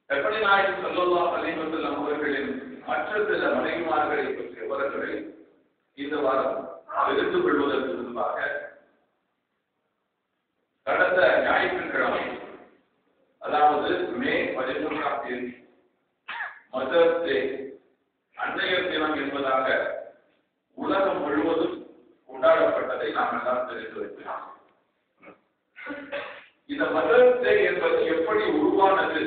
கற்பனை நாயகம் ஸல்லல்லாஹு அலைஹி வஸல்லம் அவர்களின் மற்ற சில மனைவிமார்களை பற்றிய விவரங்களை இந்த வாரம் தெரிந்து கொள்வதற்கு முன்பாக கடந்த ஞாயிற்றுக்கிழமை, அதாவது மே 13ஆம் தேதி மதர்ஸ் டே, அன்னையர் தினம் என்பதாக உலகம் முழுவதும் கொண்டாடப்பட்டதை நாம் எல்லாம் தெரிந்து வைக்கலாம். இந்த மதர்ஸ் டே என்பது எப்படி உருவானது,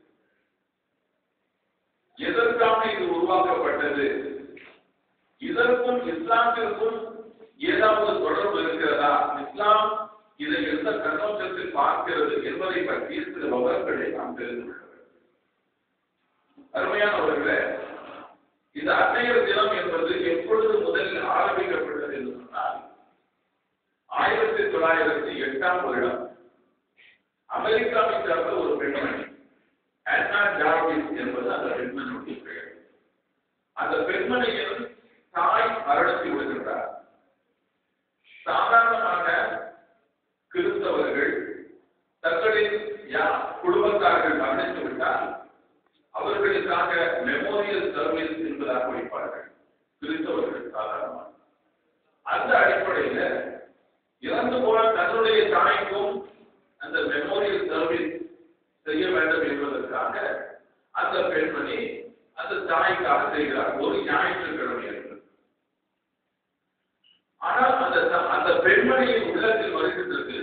எதற்காக இது உருவாக்கப்பட்டது, இதற்கும் இஸ்லாத்திற்கும் ஏதாவது தொடர்பு இருக்கிறதா, இஸ்லாம் இதை எந்த கண்ணோட்டத்தில் பார்க்கிறது என்பதை பற்றிய சில விவரங்களை நாம் தெரிந்து கொள்ள வேண்டும். அருமையானவர்களே, இந்த அன்னையர் தினம் என்பது எப்பொழுது முதலில் ஆரம்பிக்கப்பட்டது என்று சொன்னால் 1908ஆம் வருடம் அமெரிக்காவை சார்ந்த ஒரு பெண்மணி அன்னா ஜார்விஸ் என்பது அந்த பெண்மணியுடைய பெயர். அந்த பெண்மணியின் தாய் மரணத்தை விடுகின்றார். சாதாரணமாக கிறிஸ்தவர்கள் தங்களின் குடும்பத்தார்கள் மரணித்து விட்டால் அவர்களுக்காக மெமோரியல் சர்வீஸ் என்பதாக வைப்பார்கள் கிறிஸ்தவர்கள் சாதாரணமாக. அந்த அடிப்படையில் இறந்து போன தன்னுடைய தாய்க்கும் அந்த மெமோரியல் சர்வீஸ் செய்ய வேண்டும் என்பதற்காக அந்த பெண்மணி அந்த தாய்க்காக செய்கிறார், ஒரு ஞாயிற்றுக்கிழமை என்று. ஆனால் அந்த பெண்மணியின் உள்ளத்தில் வருகின்றது,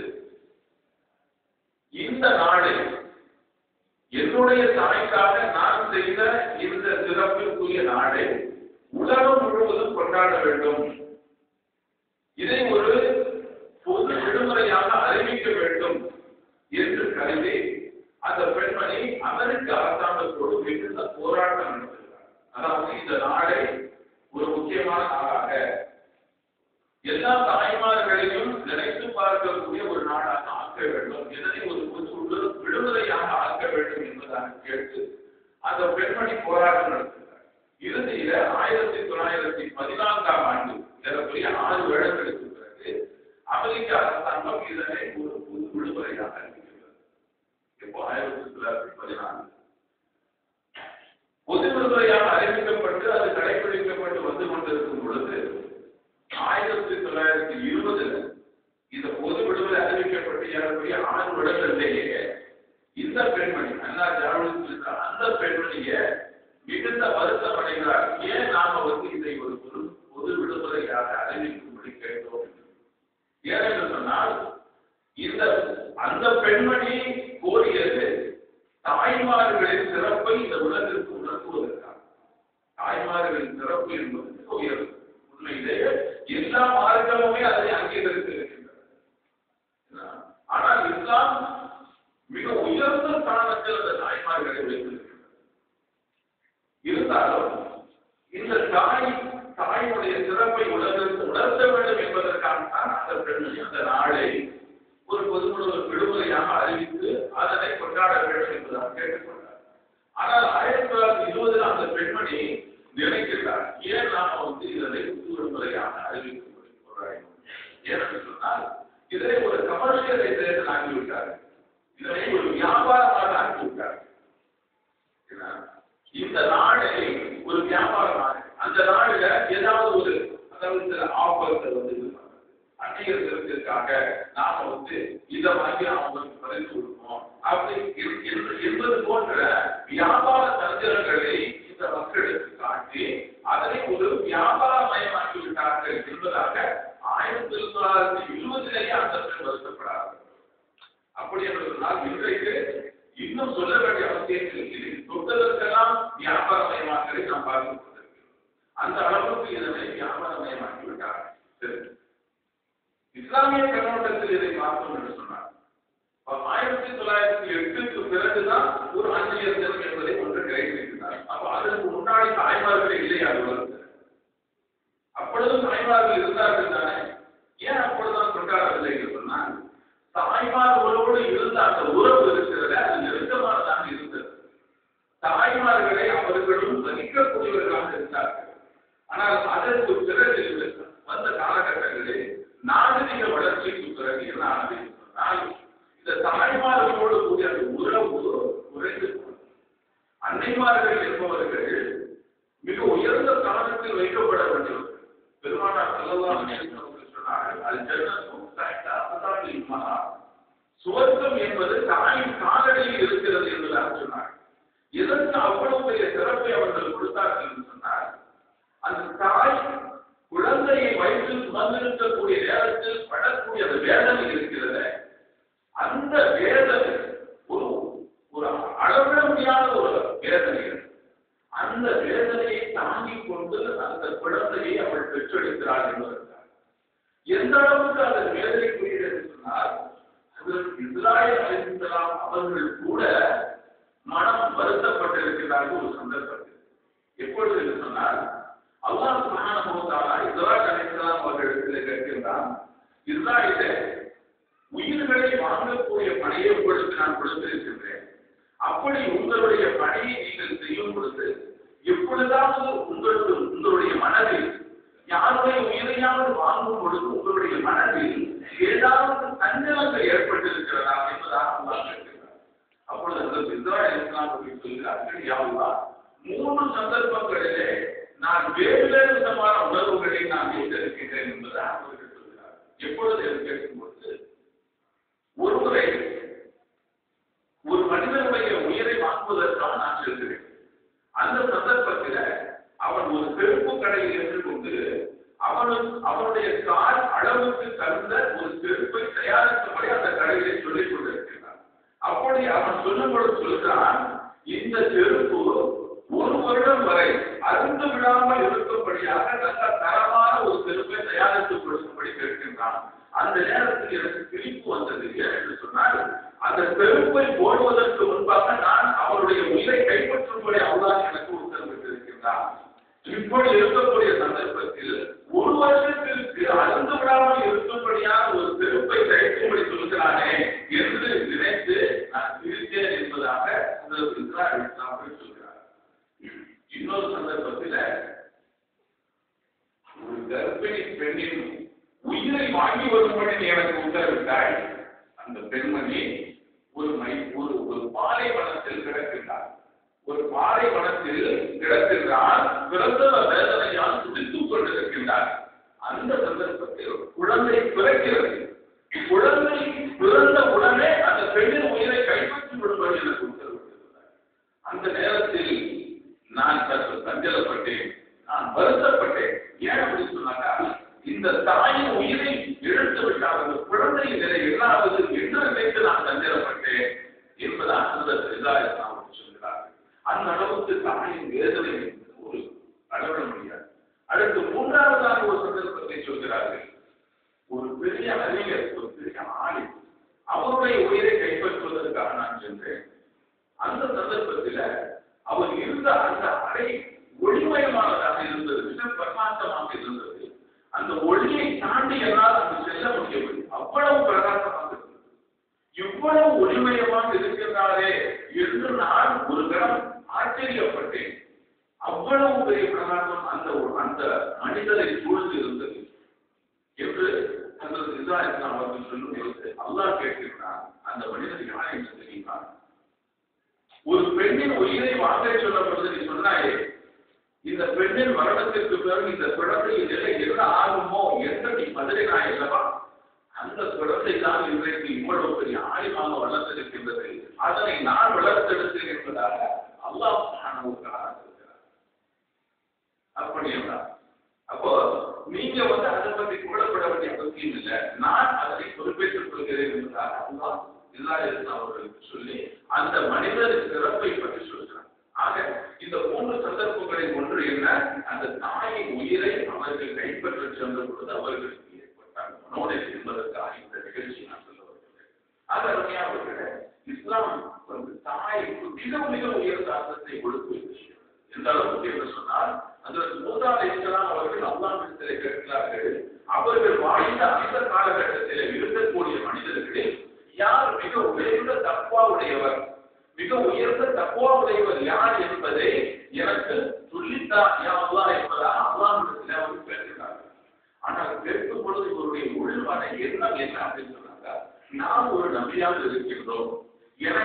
இந்த நாளை என்னுடைய தாய்க்காக நான் செய்த இந்த சிறப்பிற்குரிய நாளை உலகம் முழுவதும் கொண்டாட வேண்டும், இதை ஒரு பொது விடுமுறையாக அறிவிக்க வேண்டும் என்று கருதி அந்த பெண்மணி அமெரிக்க அரசாங்கத்தோடு மிகுந்த போராட்டம் நடத்துகிறார். அதாவது இந்த நாளை ஒரு முக்கியமான நாளாக, எல்லா தாய்மார்களையும் நினைத்து பார்க்கக்கூடிய ஒரு நாளாக ஆக்க வேண்டும், இதனை ஒரு பொது விடுமுறையாக ஆக்க வேண்டும் என்பதாக கேட்டு அந்த பெண்மணி போராட்டம் நடத்துகிறார். இறுதியில 1914ஆம் ஆண்டு, ஏறக்குறைய 6 வருடங்களுக்கு பிறகு அமெரிக்க அரசாங்கம் இதனை ஒரு பொது விடுமுறையாக அறிவிக்கிறது. இப்போ 1914 பொது விடுமுறையாக அறிவிக்கப்பட்டு அது கடைபிடிக்கப்பட்டு வந்து கொண்டிருக்கும் பொழுது 1920 இந்த பொது விடுமுறை அறிவிக்கப்பட்டு ஏறக்குறைய 6 வருடங்களிலேயே இந்த பெண்மணி அன்னா ஜார்விஸ் அந்த பெண்மணியை மிகுந்த வருத்தம் அடைகிறார். ஏன் நாம இதை ஒரு பொது விடுமுறையாக அறிவிக்கும்படி கேட்டோம்? ஏனென்று சொன்னால் அந்த பெண்மணி கோரியது தாய்மார்களின் சிறப்பை இந்த உலகிற்கு உணர்த்துவதற்காக. தாய்மார்களின் சிறப்பு என்பது மிக உயர்வு. உண்மையிலேயே எல்லா மார்க்கமுமே அதை அங்கீகரித்து இருக்கின்றன. ஆனால் இஸ்லாம் மிக உயர்ந்த ஸ்தானத்தில் அந்த தாய்மார்களை வைத்திருக்கிறது. இருந்தாலும் இந்த தாயினுடைய சிறப்பை உலகிற்கு உணர்த்த வேண்டும் என்பதற்காகத்தான் அந்த பெண்மணி அந்த நாளை ஒரு பொது விடுமுறையாக அறிவித்து அதனை கொண்டாட வேண்டும் என்பதாக கேட்டுக்கொண்டார். ஆனால் 1920 அந்த பெண்மணி நினைக்கிறார், ஏன் நாம இதனை பொது விடுமுறையாக அறிவிக்கும்படி போராடினோம்? ஏனென்று சொன்னால் இதனை ஒரு கமர்ஷியலைசேஷன் ஆகிவிட்டார்கள், இதனை ஒரு வியாபாரமாக ஆக்கிவிட்டார்கள். இந்த நாளை ஒரு வியாபாரமாக, அந்த நாளில் ஏதாவது ஒரு சில ஆஃபர்கள் அன்னையர் தினத்திற்காக நாம இதை வாங்கி அவங்களுக்கு பரிசு கொடுப்போம் அப்படி என்பது போன்ற வியாபார தந்திரங்களை இந்த மக்களுக்கு காட்டி அதனை ஒரு வியாபாரமயமாக்கி விட்டார்கள் என்பதாக 1920 அந்த பெண் வருத்தப்படார்கள். அப்படி என்று சொன்னால் இன்றைக்கு இன்னும் சொல்ல வேண்டிய அவசியம் இல்லை. தொட்டதற்கெல்லாம் வியாபாரமயமாக்கலை நாம் பார்த்து கொண்டிருக்கிறோம். அந்த அளவுக்கு இதனை வியாபாரமயமாக்கி விட்டார்கள். இஸ்லாமிய கண்ணோட்டத்தில் இதை பார்த்தோம் என்று சொன்னார் 1908க்கு பிறகுதான் ஒரு அன்னையர் தினம் என்பதை ஒன்று கிடைத்திருக்கிறார். அப்ப அதற்கு முன்னாடி தாய்மார்கள் இல்லையா? அப்பொழுதும் தாய்மார்கள் இருந்தார்கள் தானே, ஏன் அப்பொழுதுதான் கொண்டாடவில்லை என்று சொன்னால் தாய்மார்களோடு இருந்த அந்த உறவு இருக்கிறது, அது நெருக்கமானதாக இருந்தது. தாய்மார்களை அவர்களும் வகிக்கக்கூடியவர்களாக இருந்தார்கள். ஆனால் அதற்கு பிறகு வந்த காலகட்டங்களில் நாகரிக வளர்ச்சிக்கு பிறகு என்ன ஆனது சொன்னால் இந்த தாய்மார்களோடு கூடிய அந்த உறவு குறைந்து நபிமார்கள் என்பவர்கள் மிக உயர்ந்த ஸ்தானத்தில் வைக்கப்பட வேண்டியவர்கள். பெருமானார் ஸல்லல்லாஹு அலைஹி வஸல்லம் சொன்னார்கள், அல் ஜன்னத்து தஹ்த அக்தாமில் உம்மஹாத், சுவர்க்கம் என்பது தாயின் காலடியில் இருக்கிறது என்பதாக சொன்னார். இதற்கு அவ்வளவு பெரிய சிறப்பை அவர்கள் கொடுத்தார்கள் என்று சொன்னார். அந்த தாய் குழந்தையை வயிற்றில் சுமந்திருக்கக்கூடிய நேரத்தில் படக்கூடிய அந்த வேதனை இருக்கிறது. அந்த வேதனை ஒரு ஒரு அளவிட முடியாத ஒரு வேதனை. அந்த வேதனையை தாங்கிக் கொண்டு அந்த குழந்தையை அவள் பெற்றெடுக்கிறாள் என்பதற்காக எந்த அளவுக்கு அதன் வேதனைக்குரியது என்று சொன்னால், இஸ்ராயேல் அலைஹிஸ்ஸலாம் அவர்கள் கூட மனம் வருத்தப்பட்டிருக்கிறார்கள் ஒரு சந்தர்ப்பத்தில். எப்பொழுது என்று சொன்னால், அல்லாஹ் சுப்ஹானஹு வ தஆலா இஸ்ராயேல் அலைஹிஸ்ஸலாம் அவர்களிடத்தில் கேட்கின்றான், இஸ்ராயேலே, உயிர்களை வாங்கக்கூடிய பணியை உங்களுக்கு நான் கொடுத்திருக்கின்றேன். அப்படி உங்களுடைய பணியை நீங்கள் செய்யும் பொழுது எப்பொழுதாவது உங்களுடைய மனதில் யாருடைய உயிரையாவது வாங்கும் பொழுது உங்களுடைய மனதில் ஏதாவது சஞ்சலங்கள் ஏற்பட்டிருக்கிறதா என்பதாக அல்லாஹ் கேட்கிறார். அப்பொழுது அந்த இஸ்ராயேல் அலைஹிஸ்ஸலாம் அவர்கள் சொல்கிறார்கள், யா அல்லாஹ், 3 சந்தர்ப்பங்களிலே நான் வேறு வேறு விதமான உணர்வுகளை நான் வைத்திருக்கின்றேன் என்பதாக அவர்கள் சொல்கிறார். எப்பொழுது என்று கேட்கும் பொழுது, ஒருமுறை ஒரு மனிதனுடைய உயிரை வாங்குவதற்காக நான் செல்கிறேன். அந்த சந்தர்ப்பத்தில் அவன் ஒரு செருப்பு கடையில் இருந்து கொண்டு அவனுடைய கால் அளவுக்கு தகுந்த ஒரு செருப்பை தயாரிக்கும்படி அந்த கடையிலே சொல்லிக் கொண்டிருக்கிறான். அப்படி அவன் சொல்லும் பொழுது சொல்கிறான், இந்த செருப்பு 1 வருடம் வரை அருந்து விடாமல் இருக்கும்படியாக நல்ல தரமான ஒரு செருப்பை தயாரித்துக் கொடுக்கும்படி கேட்கின்றான். அந்த நேரத்தில் எனக்கு சிரிப்பு வந்தது. என்று சொன்னால், அந்த செருப்பை போடுவதற்கு முன்பாக நான் அவருடைய உயிரை கைப்பற்றும்படி அல்லாஹ் எனக்கு உத்தரவிட்டிருக்கின்றான். இப்படி இருக்கக்கூடிய சந்தர்ப்பத்தில் 1 வருஷத்திற்கு அருந்து விடாமல் இருக்கும்படியான ஒரு செருப்பை தைக்கும்படி சொல்கிறானே என்று நினைத்து நான் சிரித்தேன் என்பதாக இஸ்ராயேல் அலைஹிஸ்ஸலாம் சொல்கிறார். இன்னொரு சந்தர்ப்பத்தில் ஒரு கர்ப்பிணி பெண்ணின் உயிரை வாங்கி வரும்படி எனக்கு உத்தரவிட்டாய். அந்த பெண்மணி ஒரு பாலைவனத்தில் கிடக்கின்றார். ஒரு பாலைவனத்தில் கிடக்கின்றார். பிறந்த வேதனையால் துடித்துக் கொண்டிருக்கின்றார். அந்த சந்தர்ப்பத்தில் குழந்தை பிறக்கிறது. குழந்தை பிறந்த உடனே அந்த பெண்ணின் உயிரை கைப்பற்றி விடும்படி எனக்கு உத்தரவிட்டிருந்தார். அந்த நேரத்தில் நான் சற்று சஞ்சலப்பட்டேன், நான் வருத்தப்பட்டேன். ஏன் அப்படின்னு சொன்னாக்கா, இந்த தாயின் உயிரை இழந்து விட்டால் அந்த குழந்தையின் நிலை என்னாவது என்று நினைத்து நான் சஞ்சலப்பட்டேன் என்பதாக இஸ்ராயேல் சொல்கிறார்கள். அந்த அளவுக்கு தாயின் வேதனை ஒரு அளவிட முடியாது. அடுத்து 3வதாக ஒரு சந்தர்ப்பத்தை சொல்கிறார்கள். ஒரு பெரிய அறிஞர், ஒரு பெரிய ஆளின், அவருடைய உயிரை கைப்பற்றுவதற்காக நான் சென்றேன். அந்த சந்தர்ப்பத்தில் அவர் இருந்த அந்த அறை ஒளிமயமானதாக இருந்தது, மிக பிரகாசமாக இருந்தது. அந்த ஒளியை தாண்டி என்னால் அங்கு செல்ல முடியவில்லை. அவ்வளவு பிரகாசமாக இருந்தது. இவ்வளவு ஒளிமயமாக இருக்கின்றாரே என்று நான் ஒரு கணம் ஆச்சரியப்பட்டேன். அவ்வளவு பெரிய பிரகாசம் அந்த மனிதரை சூழ்ந்து இருந்தது என்று அந்த இஸ்ராயேல் அவர்கள் சொல்லும் பொழுது அல்லாஹ் கேட்கிறான், அந்த மனிதர் யார் என்று தெரியுமா? ஒரு பெண்ணின் உயிரை வாங்க சொல்லப்படுவது நீ சொன்னாயே, இந்த பெண்ணின் மரணத்திற்கு பிறகு இந்த குழந்தையின் நிலை என்ன ஆகுமோ என்று நீ பதிலினாய் அல்லவா? அந்த குழந்தை தான் இன்றைக்கு இவ்வளவு பெரிய ஆழமாக வளர்த்திருக்கின்றது. அதனை நான் வளர்த்தெடுத்தேன் என்பதாக அல்லாஹ் சுப்ஹானஹு வ தஆலா சொல்கிறார். அப்படி என்றார். அப்போ நீங்க அதை பற்றி கவலைப்பட வேண்டிய அவசியம் இல்லை, நான் அதனை பொறுப்பேற்றுக் கொள்கிறேன் என்பதாக அல்லாஹ் இஸ்ராயேல் அவர்களுக்கு சொல்லி அந்த மனிதரின் சிறப்பை பற்றி சொல்கிறார். ஆக இந்த 3 சந்தர்ப்பங்களில் ஒன்று என்ன? அந்த தாயின் உயிரை அவர்கள் கைப்பற்ற சென்ற பொழுது அவர்களுக்கு ஏற்பட்டார் மனோடை என்பதற்காக இந்த நிகழ்ச்சி நான் சொல்ல வருகிறேன். அருமையானவர்களே, இஸ்லாம் தாய்க்கு மிக மிக உயர்ந்த அர்த்தத்தை கொடுத்து எந்த அளவுக்கு என்று சொன்னால், அதற்கு மூசா அலைஹிஸ்ஸலாம் அவர்கள் அல்லாஹ்விடத்தில் கேட்கிறார்கள், அவர்கள் வாழ்ந்த அந்த காலகட்டத்தில் இருக்கக்கூடிய மனிதர்களில் யார் மிக உயர்ந்த தக்வா உடையவர், மிக உயர்ந்த தக்வா உடையவர் யார் என்பதை எனக்கு சொல்லித்தா யா அல்லாஹ் என்பதாக அல்லாஹ்விடத்தில் அவர்கள் கேட்கிறார்கள். ஆனால் கேட்கும் பொழுது இவருடைய உள்மன எண்ணம் என்ன அப்படின்னு சொன்னாங்க, நாம் ஒரு நபியாக இருக்கின்றோம், எனவே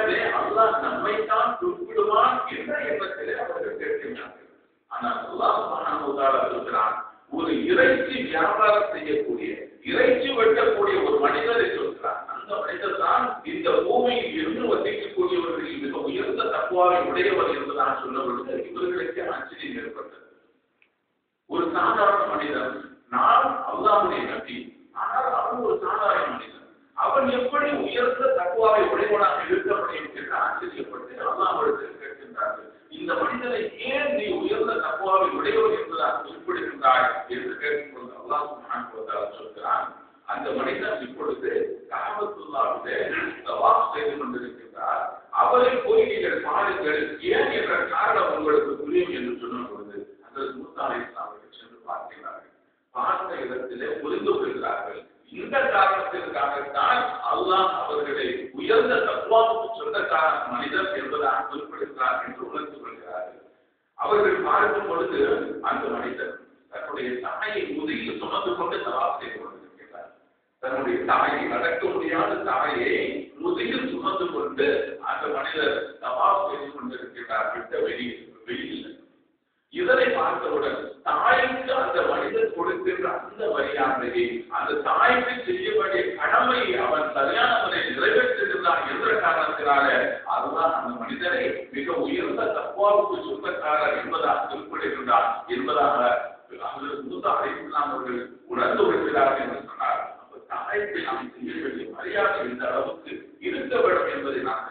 அல்லாஹ் நம்மைத்தான் குறிப்பிடுவான் என்ற எண்ணத்திலே அவர்கள் கேட்கின்றார்கள். ஆனால் அல்லாஹ் சுப்ஹானஹு வ தஆலா சொல்கிறான், ஒரு இறைச்சி வியாபாரம் செய்யக்கூடிய, இறைச்சி வெட்டக்கூடிய ஒரு மனிதரை சொல்கிறார். அந்த மனிதர் தான் இந்த பூமியில் இருந்து வசிக்கக்கூடியவர்களில் மிக உயர்ந்த தக்வாவை உடையவர் என்று நான் சொன்ன பொழுது இவர்களுக்கு ஆச்சரியம் ஏற்பட்டது. ஒரு சாதாரண மனிதன், நான் அல்லாஹ்வுடைய நபி, ஆனால் அவன் ஒரு சாதாரண மனிதன், அவன் எப்படி உயர்ந்த தக்வாவை உடையவனாக இருக்க முடியும் என்று ஆச்சரியப்பட்டு அல்லாஹ்விடத்தில் கேட்கின்றார்கள். இந்த மனிதனை ஏன் நீ உயர்ந்த தக்வாவை உடையவர் என்பதாக குறிப்பிடுகின்றாய் என்று கேட்கும்போது அல்லாஹ் சுப்ஹானஹு வ தஆலா சொல்கிறான், அந்த மனிதன் இப்பொழுது கஅபத்துல்லாஹ்விலே தவாஃப் செய்து கொண்டிருக்கின்றார். அவரை போய் நீங்கள் பாருங்கள், ஏன் என்ற காரணம் உங்களுக்கு புரியும் என்று சொன்ன பொழுது ஹஜ்ரத் மூஸா அலைஹிஸ்ஸலாம் அவர்கள் சென்று பார்க்கிறார்கள். பார்த்த இடத்திலே புரிந்து கொள்கிறார்கள், இந்த காரணத்திற்காகத்தான் அல்லாஹ் அவர்களை உயர்ந்த தக்வாவுக்கு சொந்தக்கார மனிதர் என்பதாக குறிப்பிடுகிறார் என்று உணர்ந்து கொள்கிறார்கள். அவர்கள் பார்க்கும் பொழுது அந்த மனிதர் தன்னுடைய தாயை முதுகில் சுமந்து கொண்டு தவாஃப் செய்து கொண்டிருக்கிறார். தன்னுடைய தாயை, நடக்க முடியாத தாயை முதுகில் சுமந்து கொண்டு அந்த மனிதர் தவாஃப் செய்து கொண்டிருக்கிறார். விட்ட வெளியில் இதனை பார்த்தவுடன் தாய்க்கு அந்த மனிதன் கொடுக்கின்ற அந்த மரியாதையை, அந்த தாய்க்கு செய்ய வேண்டிய கடமையை அவன் சரியான முறையில் நிறைவேற்றுகிறான் என்ற காரணத்தினால அதுதான் அந்த மனிதரை மிக உயர்ந்த தக்வாவுக்கு சொந்தக்காரர் என்பதாக குறிப்பிடுகின்றார் என்பதாக மூஸா அலைஹிஸ்ஸலாம் அவர்கள் உணர்ந்து வருகிறார்கள் என்று சொன்னார். அப்ப தாய்க்கு நாம் செய்ய வேண்டிய மரியாதை இந்த அளவுக்கு இருக்க வேண்டும் என்பதை நான்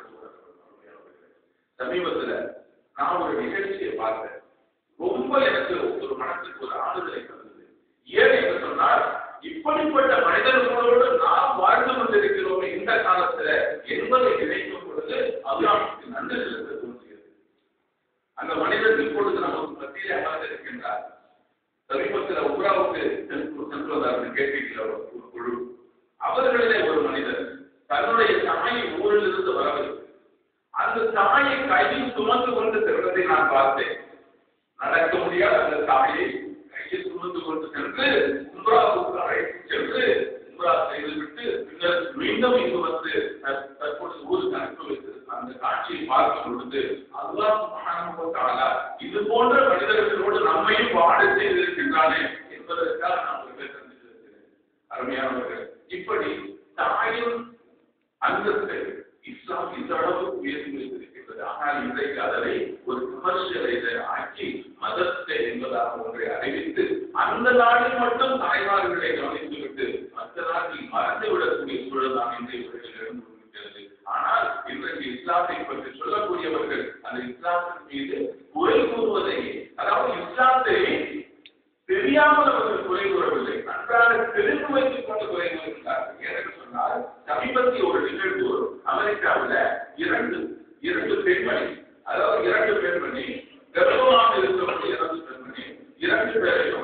சமீபத்தில் நான் ஒரு நிகழ்ச்சியை பார்த்தேன். ரொம்ப எனக்கு ஒரு மனத்துக்கு ஒரு ஆறுதலை தந்தது. ஏன் என்று சொன்னால், இப்படிப்பட்ட மனிதர்களோடு நாம் வாழ்ந்து கொண்டிருக்கிறோம் இந்த காலத்துல என்பதை நினைக்கும் பொழுது அல்லாஹ்வுக்கு நன்றி செலுத்த தோன்றுகிறது. அந்த மனிதர் இப்பொழுது நமக்கு மத்தியிலே அமர்ந்திருக்கின்றார். சமீபத்தில் உம்ராவுக்கு சென்றுவதாக கேட்கிற ஒரு குழு, அவர்களிலே ஒரு மனிதர் தன்னுடைய தாயை ஊரிலிருந்து வரவில்லை. அந்த தாயை கையில் சுமந்து கொண்டு செல்வதை நான் பார்த்தேன். நடக்க முடியாத அந்த தாயை கையில் சுமந்து கொண்டு சென்று உம்ராவுக்கு அழைத்து சென்று உம்ரா செய்துவிட்டு பின்னர் மீண்டும் இங்கு வந்து தற்போது ஊருக்கு அனுப்பி வைத்து அந்த காட்சியை பார்க்கும் பொழுது அல்லாஹ் சுப்ஹானஹு வ தஆலா இது போன்ற மனிதர்களோடு நம்மையும் வாழ செய்திருக்கின்றானே என்பதற்காக நான் ஒரு பேசுகிறேன். அருமையானவர்கள், இப்படி தாயின் அந்தத்தை இஸ்லாம் இந்த அளவுக்கு உயர்த்தி வைத்திருக்கின்றது. ஆனால் இன்றைக்கு அதனை ஒரு கமர்ஷியலைசர் ஆக்கி மதத்தை என்பதாக ஒன்றை அறிவித்து அந்த நாளில் மட்டும் தாய்மார்களை கவனித்துவிட்டு மற்ற நாட்டில் மறந்துவிடக்கூடிய சூழல் தான் இன்றைய உலகில் இருந்து கொண்டிருக்கிறது. ஆனால் இன்றைக்கு இஸ்லாத்தை பற்றி சொல்லக்கூடியவர்கள் அந்த இஸ்லாத்தின் மீது குறை கூறுவதை, அதாவது இஸ்லாத்தை தெரியாமல் அவர்கள் குறை கூறவில்லை, நன்றாக தெரிந்து வைத்துக் கொண்டு குறை கூறுகிறார்கள். ஏனென்று சொன்னால், சமீபத்தில் ஒரு நிகழ்வு அமெரிக்காவில் இரண்டு பெண்மணி, அதாவது இரண்டு பெண்மணி கர்ப்பமாக இருக்கக்கூடிய பெண்மணி, இரண்டு பேரையும்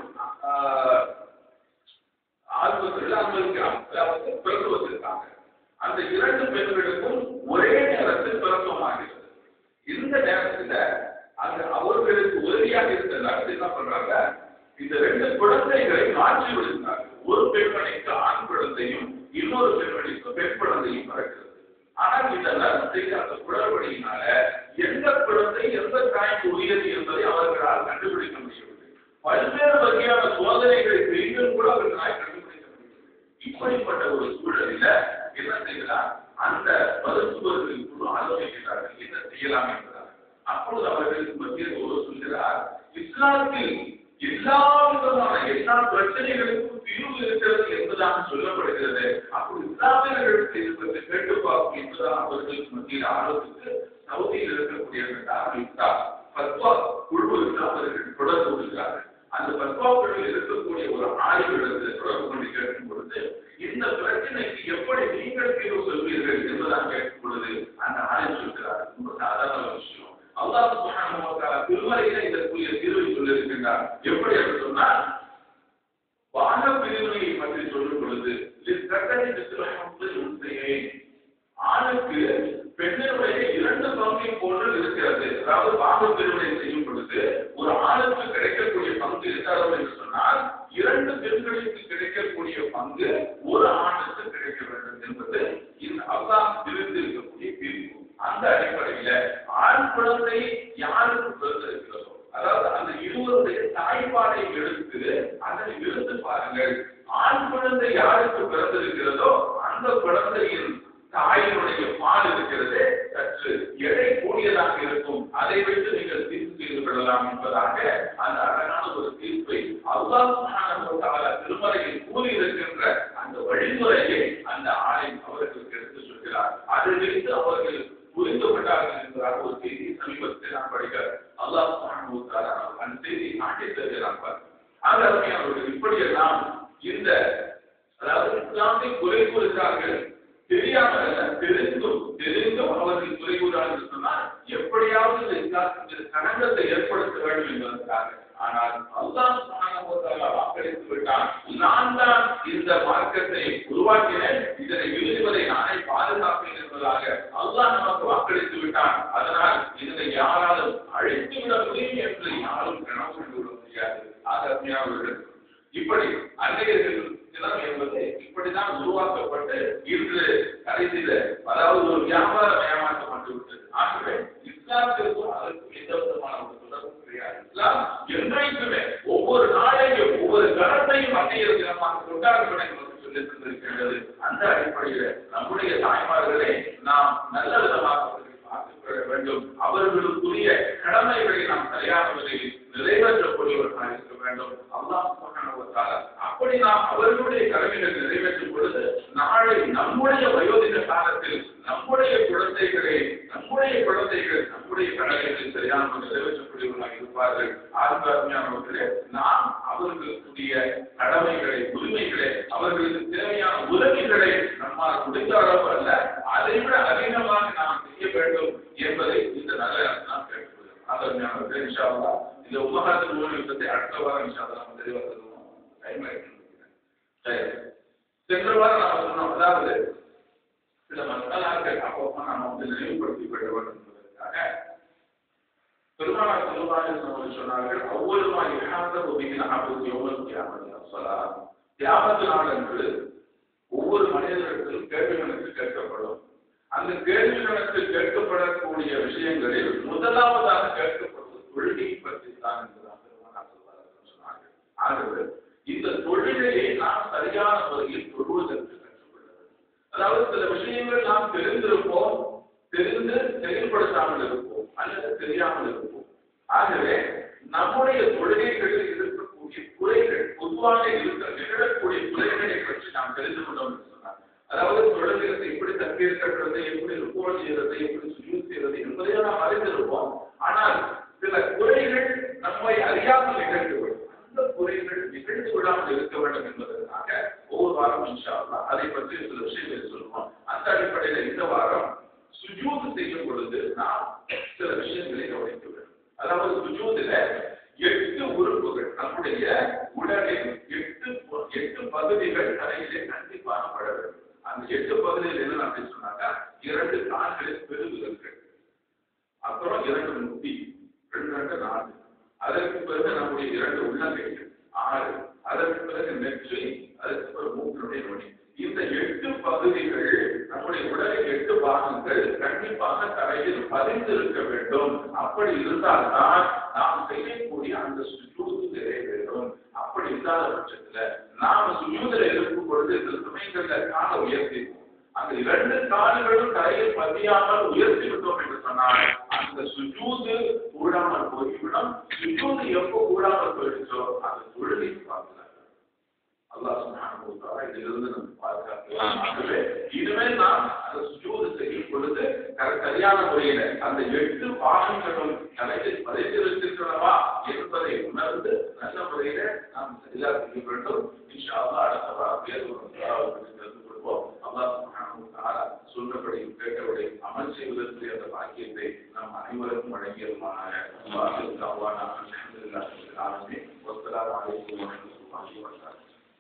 ஆஸ்பத்திரியில் அனுமதிக்கிறாங்க, பிரசவத்திற்காக. அந்த இரண்டு பெண்களுக்கும் ஒரே நேரத்தில் பிரசவமாகிறது. இந்த நேரத்தில் அந்த அவர்களுக்கு உதவியாக இருந்த நர்ஸ் என்ன பண்றாங்க, இந்த ரெண்டு குழந்தைகளை மாற்றி விடுகிறார்கள். ஒரு பெண்மணிக்கு ஆண் குழந்தையும் இன்னொரு பெண்மணிக்கு பெண் குழந்தையும் பிறக்கிறது. ஆனால் இந்த நர்ஸ் செய்த அந்த குளறுபடியினால எந்த குழந்தை எந்த தாய்க்கு உரியது என்பதை அவர்களால் கண்டுபிடிக்க முடியவில்லை. பல்வேறு வகையான சோதனைகளை செய்தும் கூட அவர்களால் கண்டுபிடிக்க முடியவில்லை. இப்படிப்பட்ட ஒரு சூழலில் என்ன செய்கிறார், அந்த மருத்துவர்கள் குழு ஆலோசிக்கிறார்கள் என்ன செய்யலாம் என்பதாக. அப்பொழுது அவர்களுக்கு மத்தியில் ஒரு சொல்கிறார், இஸ்லாத்தில் எல்லா விதமான எல்லா பிரச்சனைகளுக்கும் தீர்வு இருக்கிறது என்பதாக சொல்லப்படுகிறது. அப்படி இஸ்லாமியர்களுக்கு இது பற்றி கேட்டு பார்க்கும் என்பதாக அவர்களுக்கு மத்தியில் ஆலோசித்து சவுதியில் இருக்கக்கூடிய பத்வா குழுவுக்கு அவர்கள் தொடர்பு கொள்கிறார்கள். அந்த பத்வா குழுவில் இருக்கக்கூடிய ஒரு ஆய்விடத்தை தொடர்பு கொண்டு கேட்கும் பொழுது, இந்த பிரச்சனைக்கு எப்படி நீங்கள் தீர்வு சொல்வீர்கள் என்பதாக கேட்கும் பொழுது அந்த ஆய்வு சொல்கிறார், ரொம்ப சாதாரண விஷயம். அல்லாஹ் சுப்ஹானஹு வ தஆலா திருமறையிலே இதற்குரிய தீர்வை சொல்லியிருக்கின்றார். எப்படி என்று சொன்னால், வான பிரிவினையை பற்றி சொல்லும் பொழுது ஆணுக்கு பெண்ணினுடைய இரண்டு பங்கை போன்று இருக்கிறது. அதாவது வான பிரிவினை செய்யும் பொழுது ஒரு ஆணுக்கு கிடைக்கக்கூடிய பங்கு எந்த என்று சொன்னால், இரண்டு பெண்களுக்கு கிடைக்கக்கூடிய பங்கு ஒரு ஆணுக்கு கிடைக்க வேண்டும் என்பது இந்த அல்லாஹ் விதித்திருக்கக்கூடிய தீர்வு. அந்த அடிப்படையில ஆண் குழந்தை யாருக்கு பிறந்திருக்கிறதோ, அதாவது அந்த இருவருடைய தாய்ப்பாலை எடுத்து அதனை இருந்து பாருங்கள். ஆண் குழந்தை யாருக்கு பிறந்திருக்கிறதோ அந்த குழந்தையின் தாயினுடைய பால் இருக்கிறது சற்று எடை கூடியதாக இருக்கும். அதை வைத்து நீங்கள் தீர்ப்பு செய்து கொள்ளலாம் என்பதாக அந்த அழகான ஒரு தீர்ப்பை அல்லாஹ் சுப்ஹானஹு வ தஆலா திருமறையில் கூறியிருக்கின்ற அந்த வழிமுறையை அந்த ஆலிம் அவர்களுக்கு எடுத்து சொல்கிறார். அதை வைத்து அவர்கள் புரிந்து கொண்டார்கள் என்பதாக ஒரு செய்தி சமீபத்தில் நான் படிக்கிறேன். அல்லாஹ் சுப்ஹானஹு வ தஆலா அந்த செய்தியை காட்டி தருகிறார். அவர்கள் இப்படியெல்லாம் இந்த அதாவது இஸ்லாத்தை குறை கூறுகிறார்கள். தெரியாமல் தெரிந்தும் அவர்கள் குறை கூறார்கள் சொன்னால் எப்படியாவது இந்த இஸ்லாத்திற்கு களங்கத்தை ஏற்படுத்த வேண்டும் என்பதற்காக. ஆனால் அல்லாஹ் சுப்ஹானஹு வ தஆலா வாக்களித்து விட்டான், நான் தான் இந்த மார்க்கத்தை உருவாக்கினேன், இதனை விழுவதை நானே பாதுகாப்பேன் என்பதாக அல்லாஹ் நமக்கு வாக்களித்து விட்டான். அதனால் இதனை யாராலும் அழித்து விட முடியும் என்று யாரும் கனவு கண்டு விட முடியாது. ஆகவே இப்படி அன்னையர்கள் என்பது இப்படிதான் உருவாக்கப்பட்டு இன்று கடைசியில அதாவது ஒரு வியாபாரம் ஏமாற்றப்பட்டு விட்டது. ஆகவே இஸ்லாத்திற்கும் அதற்கும் எந்த விதமான ஒரு தொடர்பும் கிடையாது. இஸ்லாம் என்றைக்குமே ஒவ்வொரு நாளையும் ஒவ்வொரு கணத்தையும் அன்னைய தினமாக கொண்டாடப்பட என்பது சொல்லி தந்திருக்கின்றது. அந்த அடிப்படையில் நம்முடைய தாய்மார்களை நாம் நல்ல விதமாக பார்த்துக் கொள்ள வேண்டும். அவர்களுக்குரிய கடமைகளை நாம் சரியான முறையில் நிறைவேற்றக்கூடியவர்களாக இருக்க வேண்டும். அல்லாஹ் சுப்ஹானஹு வ தஆலா அப்படி நாம் அவர்களுடைய கடமைகளை நிறைவேற்றும் பொழுது நாளை நம்முடைய வயோதிக காலத்தில் நம்முடைய குழந்தைகள் நம்முடைய கடமைகளை சரியான நிறைவேற்றக்கூடியவர்களாக இருப்பார்கள். ஆர்வமானவர்களே, நாம் அவர்களுடைய கடமைகளை உரிமைகளை அவர்களுக்கு தேவையான உதவிகளை நம்மால் முடிந்த அளவு அல்ல, அதைவிட அதிகமாக நாம் செய்ய வேண்டும் என்பதை இந்த நல்ல நாம் கேட்டுக்கொள்கிறோம். ஆர்வமானவர்களே, இன்ஷா அல்லாஹ் இந்த உம்மஹாத்துல் முஃமினீன் அடுத்த வாரம் இன்ஷா அல்லாஹ் நாம் தெளிவாக சென்ற வாரம் நாம் சொன்னோம், அதாவது சில மசாலாக்கள் அப்பப்போ நாம் நினைவுபடுத்திக் கொள்ள வேண்டும் என்பதற்காக பெருமானார் ஸல்லல்லாஹு அலைஹி வஸல்லம் சொன்னார்கள், அவ்வளவு இஹாதஹு பில் அப்து யௌமல் கியாமத்தி அஸ்ஸலாம். கியாமத் நாளன்று ஒவ்வொரு மனிதனிடத்திலும் கேள்வி கணக்கு கேட்கப்படும். அந்த கேள்வி கணக்கு கேட்கப்படக்கூடிய விஷயங்களில் முதலாவதாக கேட்கப்படுவது தொழுகை பற்றி தான் என்பதாக பெருமானார் ஸல்லல்லாஹு அலைஹி வஸல்லம் சொன்னார்கள். ஆகவே இந்த தொழுகையை நாம் சரியான முறையில் தொழுவதற்கு கற்றுக்கொள்ள வேண்டும். அதாவது சில விஷயங்கள் நாம் தெரிந்திருப்போம், தெரிந்து செயல்படுத்தாமல் இருப்போம் அல்லது தெரியாமல் இருப்போம். ஆகவே நம்முடைய தொழுகைகளில் இருக்கக்கூடிய குறைகள் பொதுவாக நிகழக்கூடிய குறைகளை பற்றி நாம் தெரிந்து கொண்டோம் என்று சொன்னார். அதாவது தொழுகைகளை எப்படி தக்கீர் கட்டுறது, எப்படி ருக்குவ் செய்யறது, எப்படி சுஜூத் செய்யறது என்பதை நாம் அறிந்திருப்போம். ஆனால் சில குறைகள் நம்மை அறியாமல் நிகழ்ந்துவிடும். குறைகள் நிகழ்ந்து விடாமல் இருக்க வேண்டும் என்பதற்காக ஒவ்வொரு வாரம் இன்ஷா அல்லாஹ் அதை பற்றி சில விஷயங்களை சொல்லுவோம். அந்த அடிப்படையில் இந்த வாரம் சுஜூத் செய்யும் பொழுது நாம் சில விஷயங்களை கவனிக்க வேண்டும். அதாவது சுஜூதில 8 உறுப்புகள் நம்முடைய உடலில் 8 பகுதிகள் தலையிலே கண்டிப்பாக பட வேண்டும். அந்த 8 பகுதிகள் என்ன அப்படின்னு சொன்னாக்கா 2 கால்களில் பெருவிரல்கள், அப்புறம் 2 முட்டி, 2 4, அதற்கு பிறகு நம்முடைய 2 உள்ளங்கைகள் 6, அதற்கு பிறகு நெற்றி, அதற்கு பிறகு மூக்கினுடைய நுனி. இந்த 8 பகுதிகள் நம்முடைய உடலில் 8 பாகங்கள் கண்டிப்பாக தலையில் பதிந்திருக்க வேண்டும். அப்படி இருந்தால்தான் நாம் செய்யக்கூடிய அந்த சுஜூத் நிறைவேறும். அப்படி இல்லாத பட்சத்துல நாம் சுஜூதில் இருக்கும் பொழுது சில சமயங்கள்ல காலை உயர்த்திடுவோம். அந்த 2 கால்களும் தலையில் பதியாமல் உயர்த்தி விட்டோம் என்று சொன்னால் அந்த சுஜூது கூடாமல் போய்விடும். சுஜூது எப்போ கூடாமல் போயிடுச்சோ அந்த தொழுகை பார்க்கிறார்கள். அல்லாஹ் சுப்ஹானஹு வ தஆலா இதிலிருந்து நம்ம பாதுகாக்கலாம். ஆகவே இனிமேல் நாம் அந்த சுஜூது செய்யும் பொழுது சரியான முறையில அந்த 8 பாகங்களும் தலையில் பதிந்திருக்கின்றனவா என்பதை உணர்ந்து நல்ல முறையில நாம் சரியாக செய்ய வேண்டும். இன்ஷா அல்லாஹ் அடுத்த வாரம் வேறு ஒரு தெரிந்து கொள்வோம். அல்லாஹ் சுப்ஹானஹு வ தஆலா சொன்னபடி கேட்டபடி அமல் செய்வதற்கு அந்த பாக்கியத்தை நாம் அனைவருக்கும் வழங்கியதுமான வாக்கில் தவானா அல்ஹம்துலில்லாஹி ரப்பில் ஆலமீன். வஸ்ஸலாமு அலைக்கும் வரஹ்மத்துல்லாஹி வபரகாத்துஹு.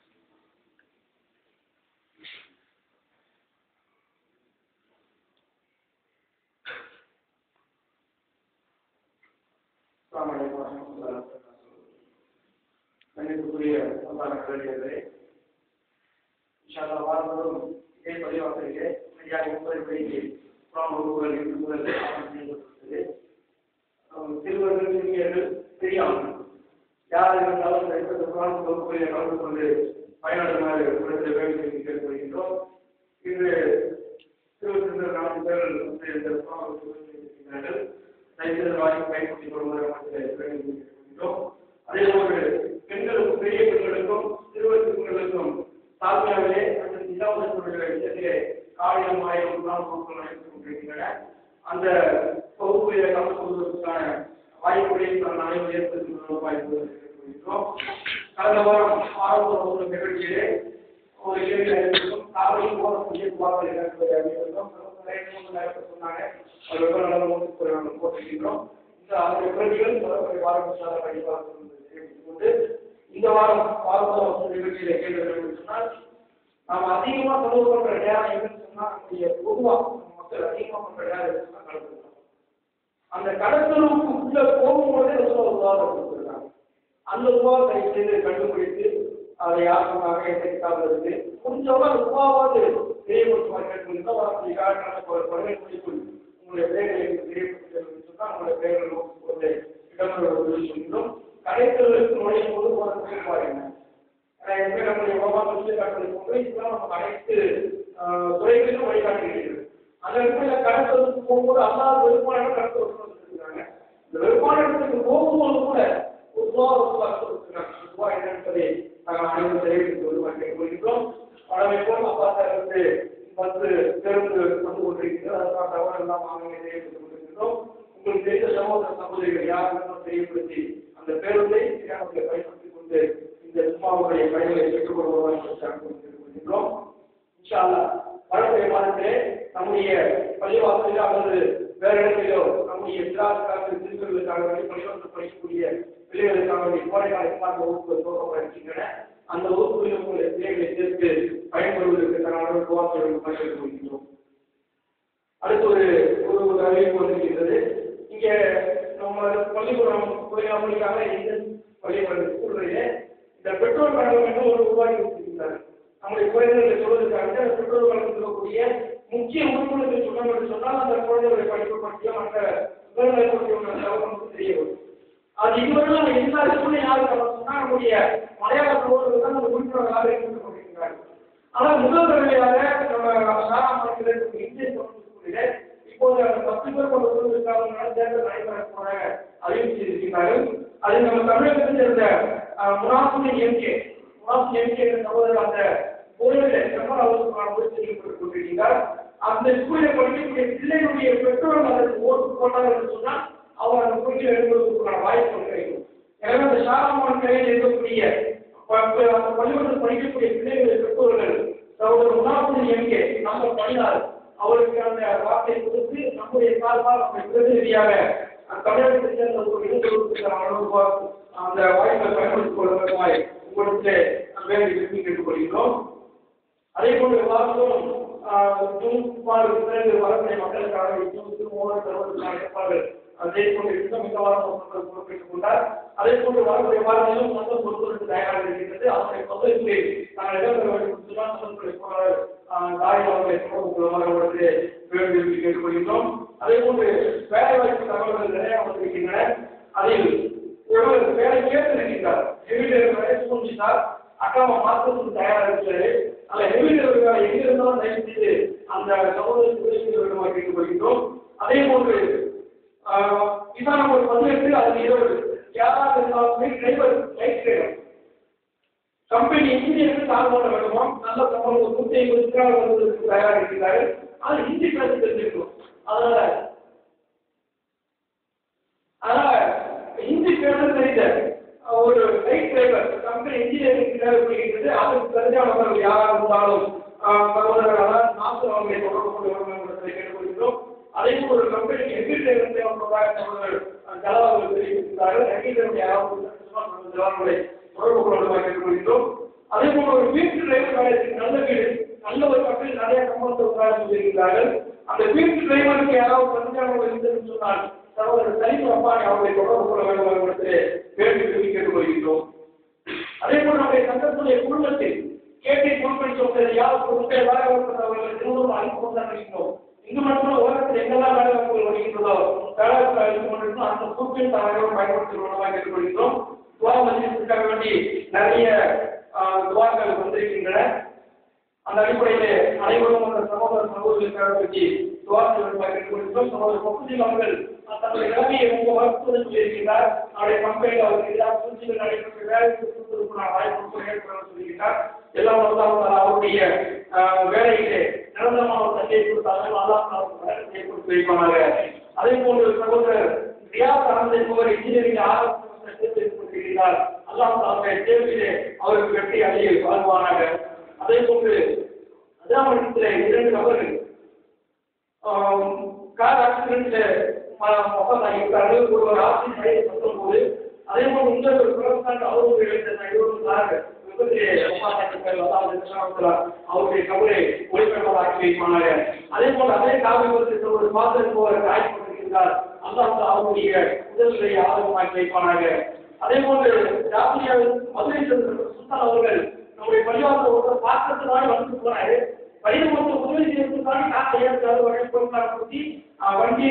அஸ்ஸலாமு அலைக்கும் வரஹ்மத்துல்லாஹி வபரகாத்துஹு. கண்ணியத்துக்குரிய அல்லாஹ் நல்லடியார்களே, இன்ஷா அல்லாஹ் வாரந்தோறும் இதே பதிவாசலிலே ஐயா 30 மணிக்கு குர்ஆன் வகுப்புகள் இருந்து உள்ளது செய்யப்பட்டது. சிறுவர்கள் சிறியர்கள் தெரியாமல் யார் இருந்தாலும் இந்த குரான் வகுப்புகளில் கலந்து கொண்டு பயனாளர் இடத்தில் வேலை கேட்டுக்கொள்கின்றோம். இன்று 24 பேர்கள் வாய்ப்பு பயன்படுத்திக் கொள்வதாக கேட்டுக்கொள்கின்றோம். அதே போன்று பெண்களுக்கும் பெரிய பெண்களுக்கும் சிறுவர் பெண்களுக்கும் தாழ்மையாகவே அந்த நிஜாமுடைய விஷயத்திலே காலையில் மாயம் வகுப்புகள் நடத்திக் கொண்டிருக்கின்றன. அந்த வகுப்புகளை கலந்து கொள்வதற்கான வாய்ப்புகளை அனைவரும் ஏற்படுத்தி வாய்ப்பு கேட்டுக்கொள்கின்றோம். கடந்த வாரம் ஆரம்ப வகுப்பு நிகழ்ச்சியிலே ஒரு இளைஞர்களுக்கும் காலையில் போகக்கூடிய சொன்னாங்க. போட்டிருக்கின்றோம். இந்த பிரதிகள் இந்த வாரம் ஆரம்ப நிகழ்ச்சியில கேள்வி சொன்னால் நாம் அதிகமா செலவு பண்ற நேரம் என்னன்னு சொன்னா நம்முடைய பொதுவாக மக்கள் அதிகமா பண்ற நேரம் கடத்தல். அந்த கடத்தலுக்கு உள்ள போகும்போதே ரொம்ப உருவாக கொடுத்துருக்காங்க. அந்த உருவாக செய்து கண்டுபிடித்து அதை யாருக்காக எதிர்க்காதது முடிஞ்சவங்க அந்த உருவாவது தெரியப்படுத்துவாங்க. கேட்கணும் வரக்கூடிய காலகட்டத்தில் பதினெட்டுக்குள் உங்களுடைய பெயர்களை தெரியப்படுத்த சொன்னால் உங்களுடைய பெயர்கள் இடம்பெறுவது சொல்லிடும். கடைத்தலுக்கு நுழையும் போது பாருங்க நம்முடைய நம்ம அனைத்து துறைகளிலும் வழிகாட்டுகிறது. அந்த இடத்துல கடத்தலுக்கு போகும்போது அல்லாத வெறுப்பான கடத்தல் சொல்லிருக்காங்க. இந்த வெறுப்பான இடத்துக்கு போகும்போது கூட என்னன்பதை நாங்கள் அனைவரும் தெரிவித்து கேட்டுக்கொள்கிறோம். பழமை போல் அப்பாத்திலிருந்து வந்து தேர்ந்து வந்து கொண்டிருக்கிறது. அதற்கான தகவல் எல்லாம் நாங்கள் தெரிவித்துக் கொண்டிருக்கிறோம். உங்களுக்கு தெரிந்த சமூக சகோதரிகள் யாரும் தெரியப்படுத்தி அந்த பேருந்தை பயன்படுத்திக் கொண்டு இந்த சும்மாவுடைய பணிகளை பெற்றுக் கொள்வதாக இன்ஷா அல்லாஹ் வரக்கூடிய மாதத்திலே நம்முடைய பள்ளிவாசலில் அல்லது வேற இடத்திலோ நம்முடைய திருச்சொல்லுக்காக பள்ளிவாசல் படிக்கக்கூடிய பிள்ளைகளுக்காக கோடைக்கால வகுப்புகள் துவக்கப்பட இருக்கின்றன. அந்த வகுப்புகளில் உங்களுடைய பிள்ளைகளை சேர்த்து பயன்படுவதற்கு கொள்கின்றோம். அடுத்து ஒரு அறிவிப்பு வந்திருக்கின்றது. இங்கே நம்ம பள்ளிக்கூடம் கோயிலாமலிக்காக இந்த பள்ளிக்கூடம் ஸ்கூல்களிலே இந்த பெட்ரோல் கழகம் என்று ஒரு உருவாக்கி கொடுத்திருக்கிறார். நம்முடைய குழந்தைகளை சொல்வதற்காக பெட்ரோல் கழகம் இருக்கக்கூடிய முக்கிய உறுப்பினர்கள் சொன்னோம் என்று சொன்னால் அந்த குழந்தைகளை படிப்பு பற்றிய மற்ற விவரங்களை பற்றிய நமக்கு தெரிய வரும். அது இதுவரை எல்லா ஸ்கூலையும் யாருக்கு சொன்னால் நம்முடைய மலையாள சகோதரர்கள் தான் அந்த உறுப்பினர்களாக இருந்து கொண்டிருக்கிறார்கள். ஆனால் முதல் தடவையாக நம்ம சாராமத்தில் இந்திய ஸ்கூலிலே இப்போது 10 பேர் கொண்ட குழுவிற்காக தேர்தல் நடைபெற போன அறிவித்திருக்கிறார்கள். அதில் நம்ம தமிழகத்தில் இருந்த முனாசின் எம்கே என்ற சகோதரர் அந்த கோயிலில் செய்யப்பட்டுக் கொண்டிருக்கிறார். அந்த ஸ்கூலில் படிக்கக்கூடிய பிள்ளைகளுடைய பெற்றோர்கள் அதற்கு ஓட்டு போட்டார் என்று சொன்னால் அவர் அந்த கோயிலில் எழுதுவதற்கான வாய்ப்பு கிடைக்கும். எனவே அந்த சாராமன் கையில் இருக்கக்கூடிய அந்த பள்ளிக்கூடத்தில் படிக்கக்கூடிய பிள்ளைகளுடைய பெற்றோர்கள் சகோதரர் முனாசின் எம்கே நம்ம பணியாளர் அவருக்கு அந்த வார்த்தையை கொடுத்து நம்முடைய சார்பாக நம்முடைய பிரதிநிதியாக தமிழகத்தை சேர்ந்த ஒரு இடத்திற்கு அந்த வாய்ப்பை பயன்படுத்திக் கொள்வதற்காக உங்களுக்கு வேலை விரும்பி கேட்டுக்கொள்கிறோம். அதே போன்று எல்லாருக்கும் வரக்கூடிய மக்களுக்காக ஏற்பாடுகள் அதே போன்று இந்த வாரம் பொறுப்பேற்றுக் கொண்டார். அதே போன்று வரக்கூடிய வாரத்திலும் சொந்தம் பொறுப்பதற்கு தயாராக இருக்கின்றது. அதனுடைய பகுதிகளை நாங்கள் இடம்பெற வேண்டும் வேண்டி கேட்டுக்கொள்கின்றோம். அதே போன்று வேலை வாய்ப்பு தகவல்கள் நிறைய வந்திருக்கின்றன. அதில் ஒருவர் வேலை கேட்டிருக்கின்றார். முடிந்தார் அக்காவை மாற்றத்துக்கு தயாராக இருக்கிறாரு. அந்த ஹெவிடர் வேலை எங்க இருந்தாலும் தயவு செய்து அந்த சகோதரருக்கு வேண்டுமா கேட்டுக்கொள்கின்றோம். அதே போன்று இதான் நம்ம 18 அதில் 20 யாராக இருந்தாலுமே டிரைவர் லைட் டிரைவர் கம்பெனி இன்ஜினியருக்கு தாழ்வான வேண்டுமாம். நல்ல சம்பளம் 150 வருவதற்கு தயாராக இருக்கிறார்கள். அது ஹிந்தி பேச தெரிஞ்சிருக்கும். அதனால ஹிந்தி பேச தெரிந்த ஒரு லைட் டிரைவர் கம்பெனி இன்ஜினியரிங் தேவைப்படுகின்றது. அதற்கு தெரிஞ்சவர்கள் யாராக இருந்தாலும் சகோதரர்களால் நாசு அவர்களை தொடர்பு கொண்டு கேட்டுக்கொள்கிறோம். அதே போல் ஒரு கம்பெனி ஹெவி டிரைவர் தேவைப்படுவதாக ஜலாவர்கள் தெரிவித்திருக்கிறார்கள். ஹெவி டிரைவர் யாராவது ஜலாவர்களை தொடர்பு கொள்வதாக கேட்டுக்கொள்கிறோம். அதே போல ஒரு வீட்டு டிரைவர் வேலைக்கு நல்ல வீடு நல்ல ஒரு கம்பெனி நிறைய சம்பளத்தை சொல்லியிருக்கிறார்கள். அந்த வீட்டு டிரைவருக்கு யாராவது பஞ்சாபங்கள் இருந்ததுன்னு சொன்னால் சகோதரர் சலீம் ரப்பானி அவர்களை தொடர்பு கொள்ள வேண்டும் வேண்டி கேட்டுக்கொள்கிறோம். அதே போல நம்முடைய சங்கத்துடைய குடும்பத்தில் கேட்டை குடும்பம் சொல்றது யார் குடும்பத்தை வேலை அவர்கள் திருமணம் அனுப்பி கொண்டாடுகிறோம். இங்கு மட்டும் உலகத்தில் எங்கெல்லாம் வேலை அளித்துக் கொண்டிருக்கிறோம். அந்த பொறுப்பின் தலைவர்கள் பயன்படுத்துவதாக கேட்டுக்கொள்கிறோம். துவா மஜ்லிஸுக்காக வேண்டி நிறைய துவாக்கள் வந்திருக்கின்றன. அந்த அடிப்படையிலே அனைவரும் அந்த சகோதரர்களுக்காக வேண்டி துவா செய்வதாக கேட்டுக்கொள்கிறோம். சகோதரர் பகுதியில் அவர்கள் தன்னுடைய நிலைமையை ரொம்ப மருத்துவம் சொல்லியிருக்கிறார். அவருடைய கம்பெனியில் அவருக்கு எதிராக சூழ்ச்சிகள் நடைபெற்ற வேலைக்கு கொடுப்பதற்கான வாய்ப்பு ஏற்படும் சொல்லியிருக்கிறார். எல்லாம் அவருடைய வேலையிலே நிரந்தரமான ஒரு தந்தையை கொடுத்தார்கள். அவருக்கு வேலை கொடுத்து வைப்பாங்க. அதே போன்று சகோதரர் ரியாஸ் அகமது என்பவர் இன்ஜினியரிங் ஆரம்பித்திருக்கிறார். அல்லாஹ் தேர்விலே அவருக்கு வெற்றி அடைய வாழ்வானாக. அதே போன்று அஜாமத்தில் 2 நபர்கள் கார் ஆக்சிடென்ட்ல மொத்தமாகிவிட்டார்கள். ஒருவர் ஆக்சிடென்ட் சொல்லும் போது அதே போல் இன்னொரு பிரதமர் அவருடைய விபத்திலே அவருடைய கபரை ஒளிப்படமாக ஆக்கி வைப்பானாங்க. அதே போல் அதே கார் விபத்தில் ஒரு பாத்திரம் போல காயப்பட்டிருக்கிறார். அல்லாஹ் அவருடைய உடல்களை ஆரோக்கியமாக்கி வைப்பானாங்க. அதே போன்று மதுரை சுல்தான் அவர்கள் நம்முடைய பள்ளிவாசல் ஒரு பாத்திரத்தினால வந்து போனாரு. வயது மொத்த உதவி செய்வதற்கான காசை ஏற்படுத்தி வண்டியை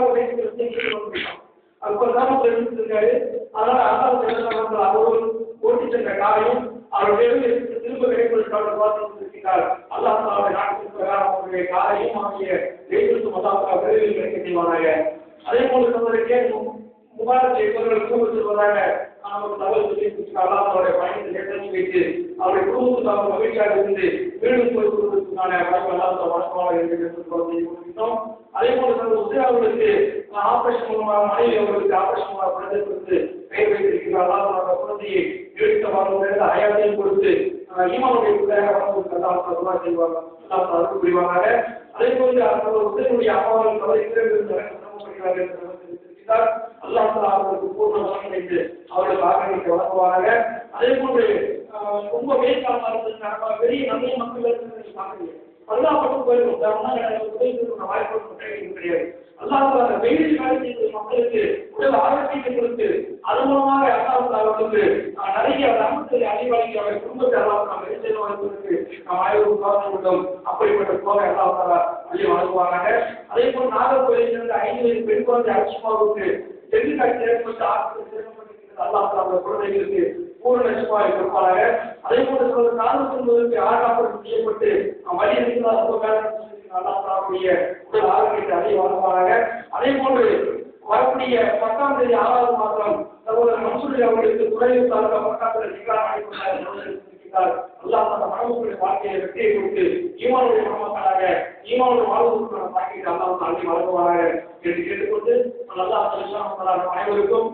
இருக்காரு. அதனால அவர்கள் ஓட்டி சென்ற காரையும் அவருடைய திரும்ப கிடைப்பதற்காக அல்லாஹ் அவருடைய காரையும் அவருடைய விரைவில் கிடைக்க செய்வாங்க. அதே போன்று நம்மளுடைய முபாரக் இவர்கள் கூறு சொல்வதாக தகவல் சொல்லி அவருடைய பயணத்தை ஏற்றி வைத்து அவருடைய குடும்பத்துக்கு அவர் மகிழ்ச்சியாக இருந்து மீண்டும் போய் கொடுப்பதற்கான வாய்ப்பு வழக்கமாக இருக்கிறோம். அதே போல உத்திராவர்களுக்கு ஆபரேஷன் மூலமாக மனைவி அவர்களுக்கு ஆபரேஷன் மூலமாக குழந்தை கொடுத்து பெயர் வைத்திருக்கிறார். அவரோட குழந்தையை நீடித்த வாழ்ந்த அயாத்தையும் கொடுத்து ஈமானுடைய பிள்ளையாக செய்வாங்க புரிவாங்க. அதே போன்று உதவியுடைய அம்மாவின் தவறு அல்லாஹ் அவர்களுக்கு பூர்ண வழங்கி அவர்களுக்கு ஆக்கிரமிக்க வழங்குவாங்க. அதே போன்று ரொம்ப வெயில் காலமாக இருந்ததுனால பெரிய நிறைய மக்கள் பார்க்கலையே அல்லா மட்டும் போயிடும் வாய்ப்பு கிடையாது. அல்லாஹ் வெயில் காலத்தில் மக்களுக்கு உடல் ஆரோக்கியத்தை கொடுத்து அதன் மூலமாக அல்லாஹ் அவர்களுக்கு நிறைய ரமத்தை அறிவாளி அவருடைய குடும்பத்தை அல்லாஹ் வெளிச்செல்வதற்கு நாம் ஆய்வு பார்த்தோம். அப்படிப்பட்ட போக அல்லாஹ் அள்ளி வழங்குவாங்க. அதே போல் நாகர்கோயிலிருந்து 5 வயது பெண் குழந்தை அரிசிமாவுக்கு டெங்கு காய்ச்சல் ஏற்பட்டு ஆஸ்பத்திரி அல்லாஹ் குழந்தைகளுக்கு பூர்ண நஷ்டமாக கொடுப்பாங்க. அதே போன்று காலத்திற்கு ஆகாப்படம் செய்யப்பட்டு வழி அல்லாஹ்வுடைய உடல் ஆரோக்கியத்தை அடைய வழங்குவாங்க. அதே போன்று வரக்கூடிய 10ஆம் தேதி 6வது மாதம் சகோதரர் மன்சூர் அவர்களுக்கு துறையூர் தாலுகா பக்கத்தில் நிகழ்ச்சியார். அல்லாஹ் மனமுடைய வாழ்க்கையை வெற்றியை கொடுத்து ஈமானுடைய மனமக்களாக ஈமானுடைய வாழ்வுக்கான பாக்கியத்தை அல்லாஹ் அள்ளி வழங்குவாங்க என்று கேட்டுக்கொண்டு அல்லாஹ் அனைவருக்கும்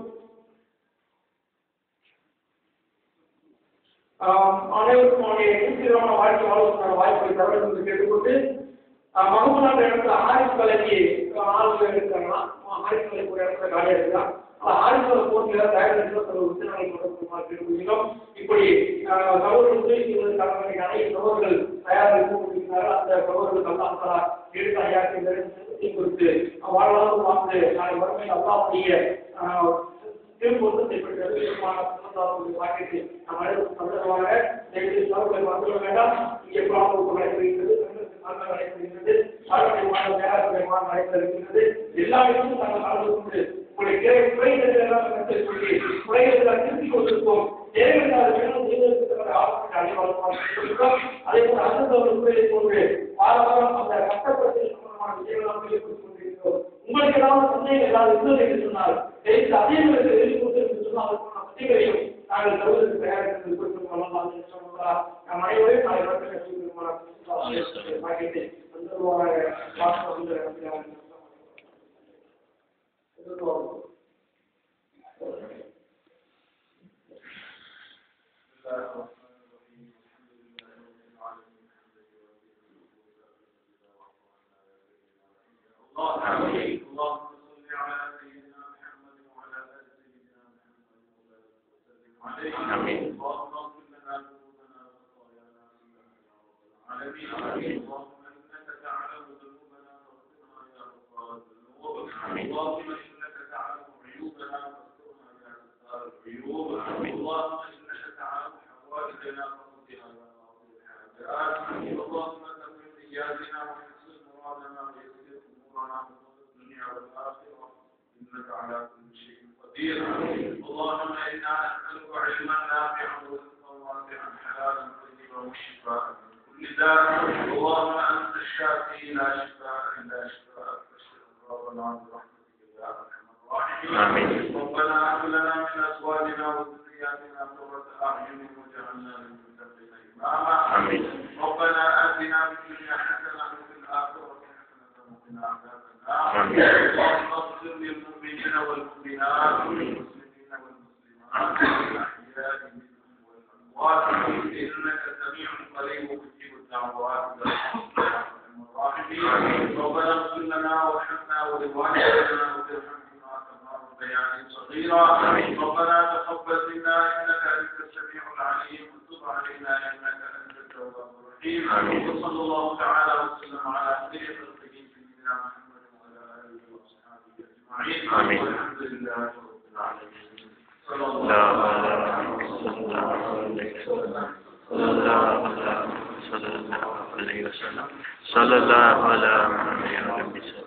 அனைவருக்கும் அவருடைய வாழ்க்கை வாழ்வதற்கான வாய்ப்பை தர என்று கேட்டுக்கொண்டு மகமூலான இடத்துல ஹாரிஸ் கலைக்கு ஆளுநர் இருக்காங்கன்னா ஹாரிஸ் கலைக்கு ஒரு இடத்துல காலியாக இருக்கலாம். ஆரிஸ்வர போட்டியில தயாரிப்பு உத்தரவாதம் இப்படி சகோதரர் உதவி செய்வதற்காக அனைத்து சகோதரர்கள் தயாராக இருக்கிறார்கள். அந்த சகோதரர்கள் அல்லாஹ் எடுத்து ஐயாயிரத்தி கொடுத்து வாழ்வாக வாழ்ந்து நாளை வறுமையில் அல்லாஹ்வுடைய திருப்பொருத்தத்தை பற்றி வாக்கியத்தை நாம் அனைவரும் சந்தர்ப்பமாக வந்துவிட வேண்டாம். இங்கே நடைபெறுகிறது, நடைபெறுகிறது, நடைபெறுகிறது. எல்லா இடமும் நாங்கள் கலந்து கொண்டு உங்களுடைய குறைகளை எல்லாம் கருத்தில் சொல்லி குறைகளை திருப்பிக் கொண்டிருப்போம். தேவையில்லாத வேணும் செய்வதற்கு ஆலோசனை அறிவாளர் அதே போல அடுத்தவர்கள் குறையை போன்று வாரம் அந்த கஷ்டப்பட்டு சம்பந்தமான விஷயங்களாக சொல்லிக் கொண்டிருக்கிறோம். உங்களுக்கு ஏதாவது சந்தேகம் ஏதாவது இருந்தது என்று சொன்னால் அதே எழுதி கொடுத்து சொன்னால் அதற்கான சந்தேகங்களையும் நாங்கள் தருவதற்கு தயாரித்து நம் அனைவரையும் நாளை பாக்கியத்தை آمين. إنك على كل شيء قدير. اللهم إنا نسألك علما نافعا ورزقا واسعا حلالا طيبا وشفاء من كل داء. اللهم أنت الشافي لا شفاء إلا شفاءك فاشف ربنا برحمتك يا أرحم الراحمين. ربنا هب لنا من أزواجنا وذرياتنا قرة أعين واجعلنا للمتقين إماما. ربنا آتنا في الدنيا حسنة وفي الآخرة حسنة وقنا عذاب النار. اللهم اغفر للمؤمنين والمؤمنات والمسلمين والمسلمات الأحياء منهم والأموات إنك سميع قريب مجيب الدعوات برحمتك يا أرحم الراحمين. ربنا اغفر لنا وارحمنا ولوالدينا وارحمنا كما ربيانا صغيرا. ربنا تقبل منا إنك أنت السميع العليم وتب علينا إنك أنت التواب الرحيم. وصلى الله تعالى وسلم على خير خلقه سيدنا محمد وعلى آله وأصحابه أجمعين. والحمد لله رب العالمين. صلى الله عليه وسلم. صلى الله على محمد.